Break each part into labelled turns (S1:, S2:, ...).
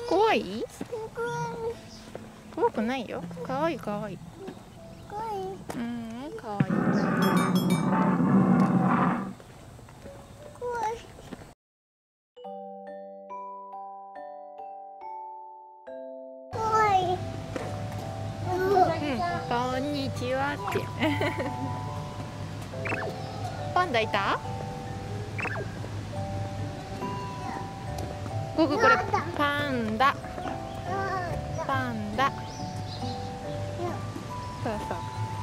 S1: 怖い？怖くないよ。かわいいかわいい。うん、かわいい。こんにちはって。パンダいた？これパンダ。パンダ。そうそう。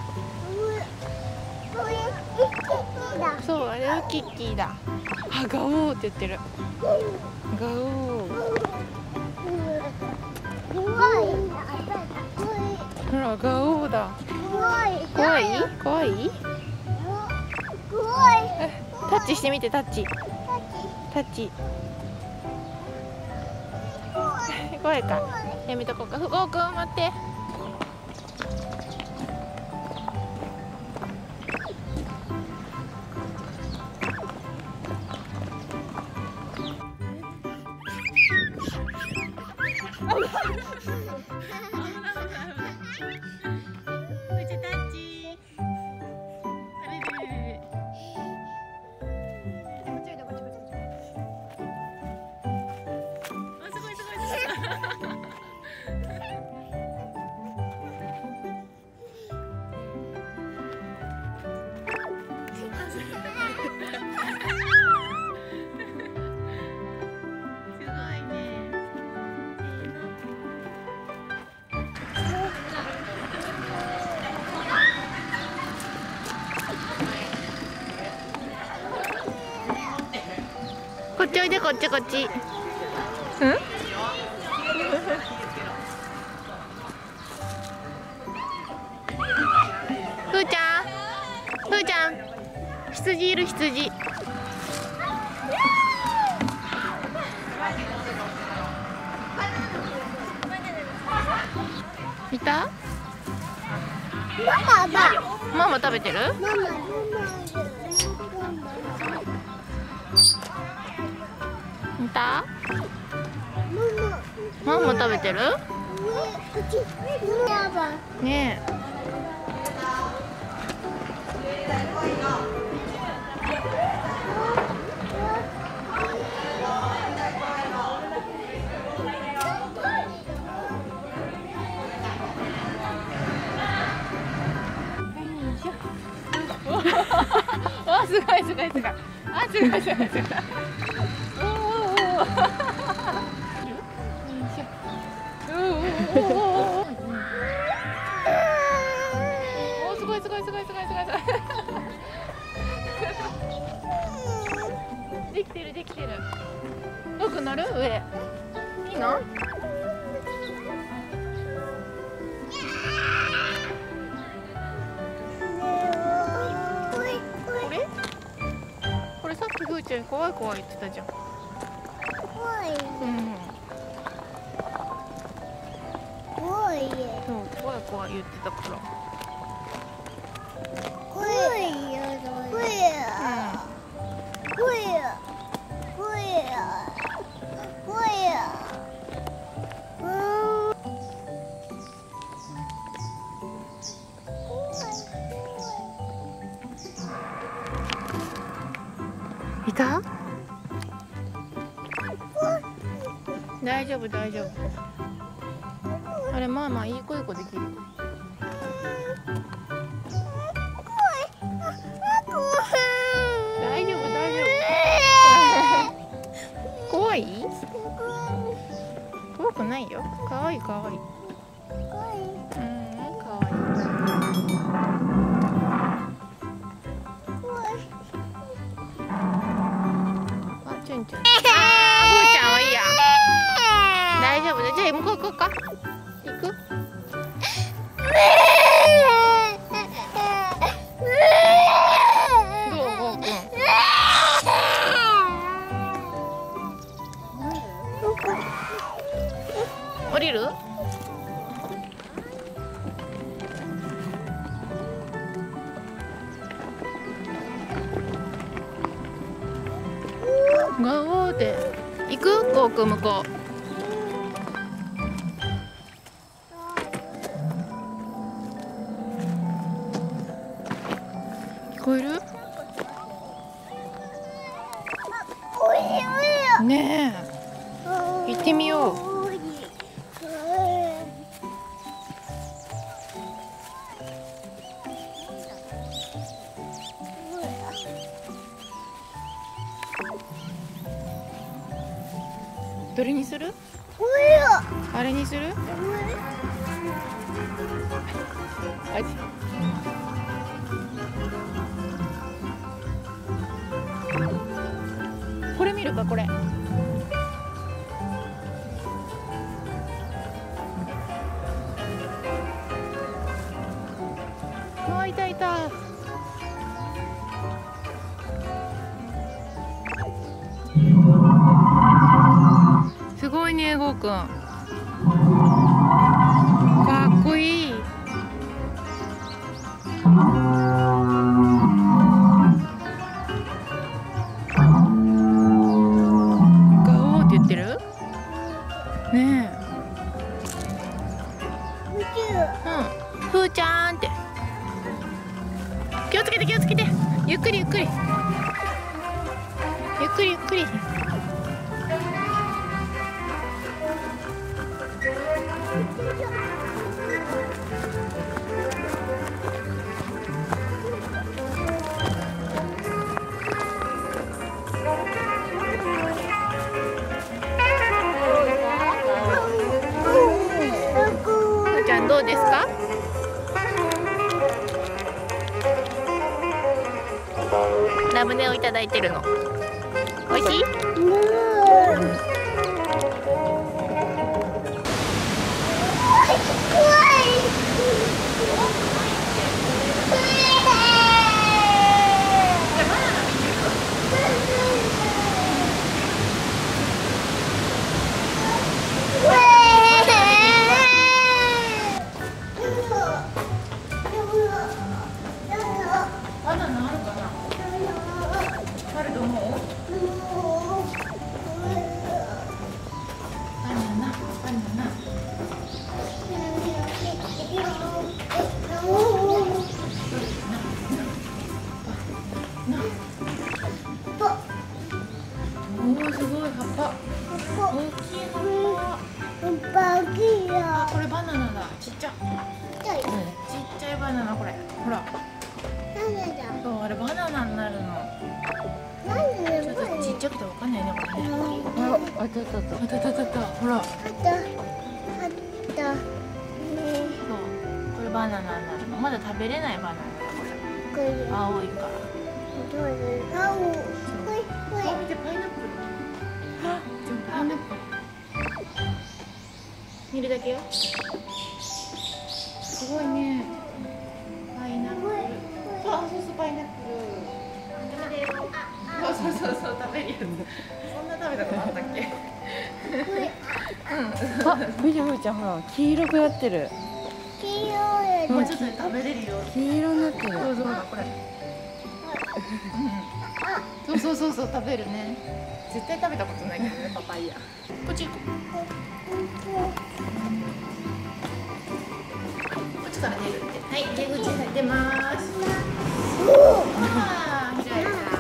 S1: そう、あれはキッキーだ。あ、ガオーって言ってる。ガオー。ほら、ガオーだ。怖い？怖い？タッチしてみて、タッチ。タッチ。怖いか。やめとこうか。ふごくん、待って。こっちおいで、こっちこっち。うん？ふーちゃん、ふーちゃん、羊いる、羊。いた？ママ食べてる？いた？ママ食べてる？ねえ。あ、すごいすごいすごい。あ、すごいすごいすごい。おお。おお、すごいすごいすごいすごいすごいすごい。できてるできてる。よく乗る？上。いいの？これさっきふーちゃん怖い怖い言ってたじゃん。
S2: 怖い。
S1: うん。
S2: 怖い。
S1: そう、怖い怖い言ってたから。
S2: 怖いよ。怖い。怖い。怖い。怖い。
S1: いた？大丈夫大丈夫。あれ、まあまあいい子いい子できる。大丈夫大丈夫。怖い？怖くないよ。かわいいかわいい。うん、かわいい。あ、チュンチュン。あー、ふーちゃんはいいや。大丈夫だ。じゃあ向こう行こうか。行く？どう、ゴーくん。降りる？ガオーって行く？ゴーくん向こう。 みよう。どれにする？あれにする？これ見るか、これ。あ、いたいた。すごいね、ゴーくん。かっこいい。ガオーって言ってる？ねえ。うん。ふーちゃんって。気をつけて気をつけて。ゆっくりゆっくり。ゆっくりゆっくり。どうですか？ラムネをいただいてるの。おいしい？バナナあるかな？あると思う？バナナ、バナナ。おお、すごい葉っぱ。大きい葉っぱ。あ、これバナナだ。ちっちゃ。ちっちゃいバナナ、これ。ほら。そう、あれバナナになるの。ちょっとちっちゃくてわかんないね、これね。あったあったあったあったあったあった。ほら。そう、これバナナになるの。まだ食べれないバナナだ、これ。青いから。見て、パイナップル。パイナップル。見るだけよ。すごいね。パイナップル。あ、そうそう、パイナップル。そうそうそうそう、食べるやつ。そんな食べたことあったっけ？
S3: あ、見てふーちゃん、ほら、黄色くなってる。
S1: もうちょっとで食べれるよ。
S3: 黄色になってる。
S1: そうそう、これ。そうそうそうそう、食べるね。絶対食べたことないけどね、パパイヤ。こっち行こう。こっちから出るって。はい、出口が出ます。ああ、開いた。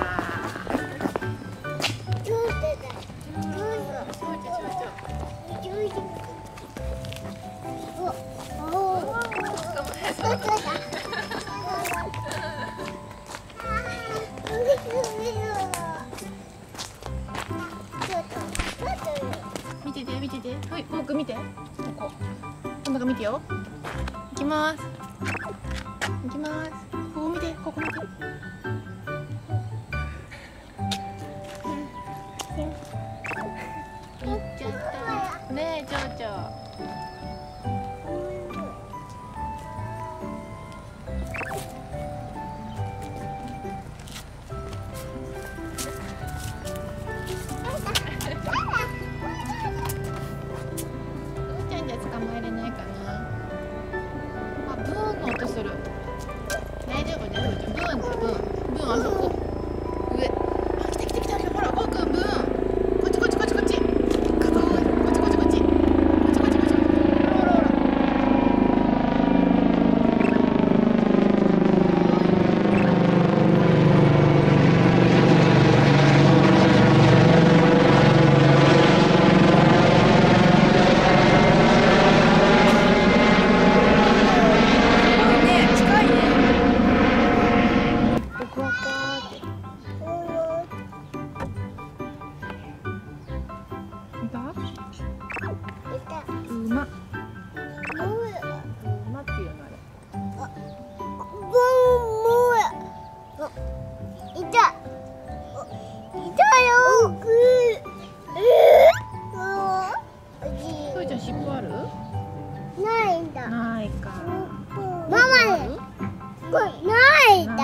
S1: 見てて見てて、はい、僕見て、ここ、こん中見てよ。行きます。行きます。ここ見て、ここ見て。行っちゃったねえ、ちょうちょう。捕まえれないかな。あ、ブーンの音する。大丈夫大丈夫。ブーンだ、ブーン。ブーン、あそこ。上。あ、来た来た来た。ほら、ゴーくん、ブーン。こっちこっちこっちこっち。こっちこっちこっち。こっちこっちこっち。 ーちゃん尻尾ある？
S2: ないんだ。
S1: ないか。
S2: ママね。これないんだ。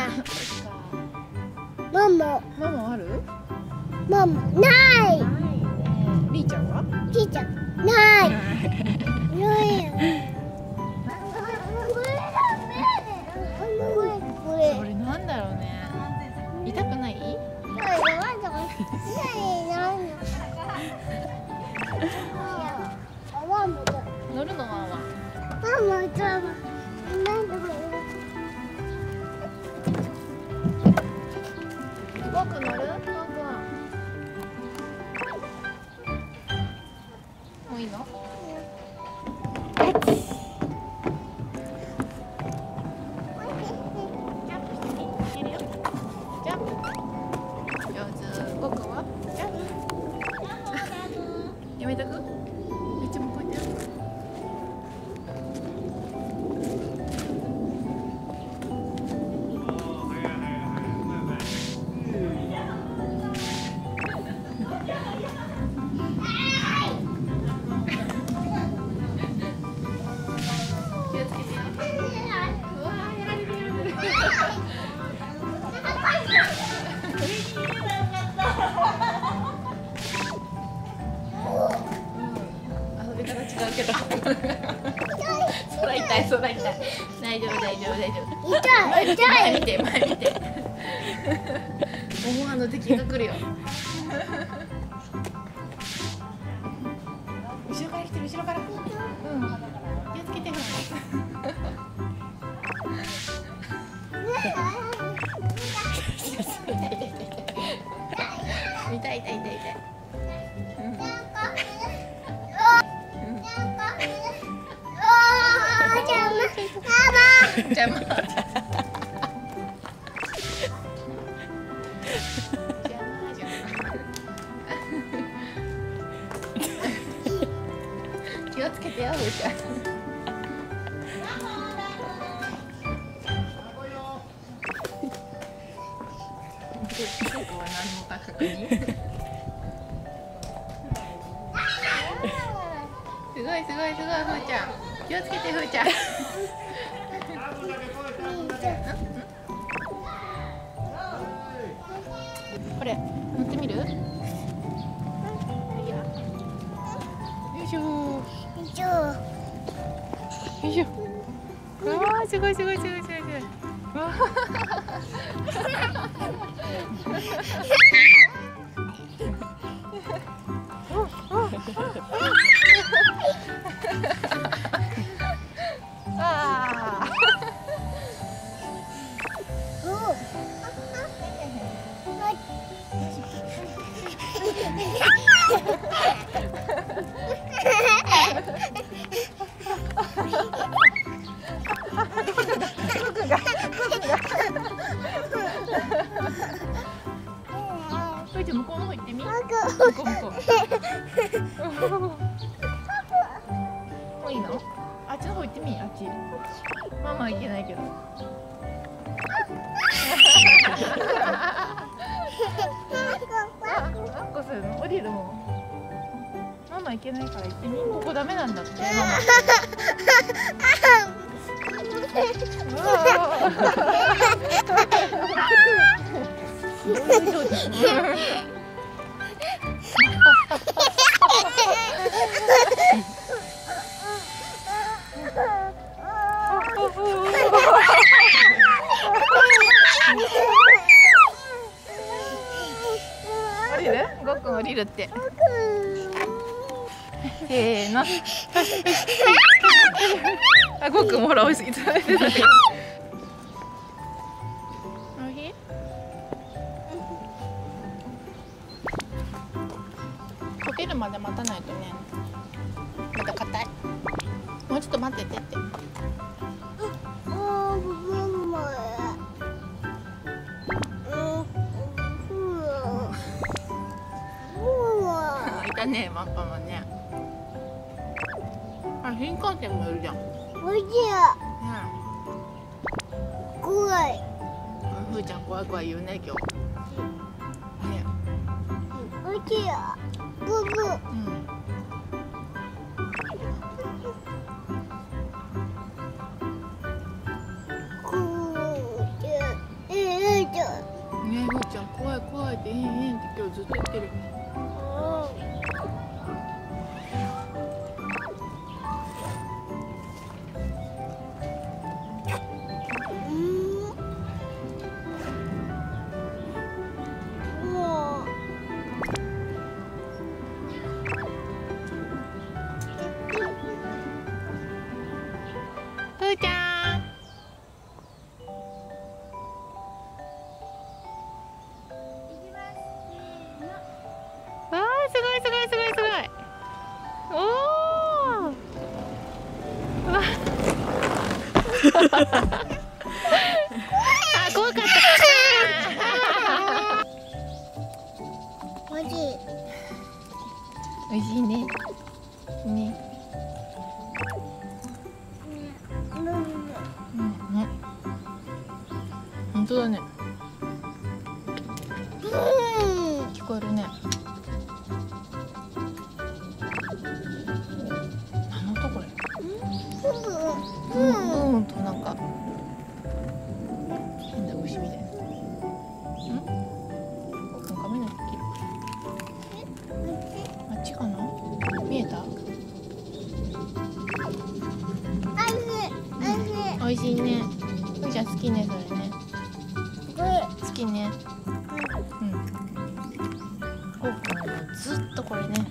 S2: ママ。
S1: ママある？
S2: ママない。
S1: りーちゃんは？
S2: ちいちゃんない。ないよ。
S1: それなんだろうね。痛くない？乗るのワンワン。僕乗る？僕は。もういいの？ジャンプしてみ？いけるよ。ジャンプ。上手。僕は？ジャンプ。やめとく？めっちゃ向こう行ってる。気をつけてよ。うわー、やられるやられる。遊び方違うけど。空痛い、空痛い。大丈夫、大丈夫、大丈夫。前見て、前見て、前見て。思わぬ敵が来るよ。後ろから来てる、後ろから。うん。気をつけて。痛い痛い痛い痛い。邪魔。気をつけてよ、ふーちゃん。僕は何も確認。すごいすごいすごい、ふーちゃん。気をつけて、ふーちゃん。これ乗ってみる？いいよ。よいしょ。よいしょ。わあ、すごいすごいすごいすごいすごい。わあ。ふーちゃん向こうの方行ってみ。向こう向こう。もういいの？あっちの方行ってみ。あっち。ママ行けないけど。あっこするの？降りるもん。ママ行けないから行ってみ。ここダメなんだって。ママ。降りる？ごっくん降りるって。せーの。あ、ごっくんもほらおいしい。食べてたね。おいしい？溶けるまで待たないとね。まだ硬い。もうちょっと待っててって。いたね、マッパもね。あ、新幹線もいるじゃん。
S2: おいしい。怖い。
S1: ふーちゃん怖い怖い言うね、今日。ね。
S2: おいしい。ブブ。
S1: ずっと言ってる。ふーちゃん。わあ、すごいすごいすごいすごい。おお。わ。あ、怖かった。
S2: おいしい。
S1: 美味しいね。ね。うんね。本当だね。聞こえるね。何の音これ？うんとなんか変な虫みたいな。なんか目の切る。あっちかな？見えた？美味しいね。ふーちゃん好きねそれね。好きね。うん。こうくんはずっとこれね。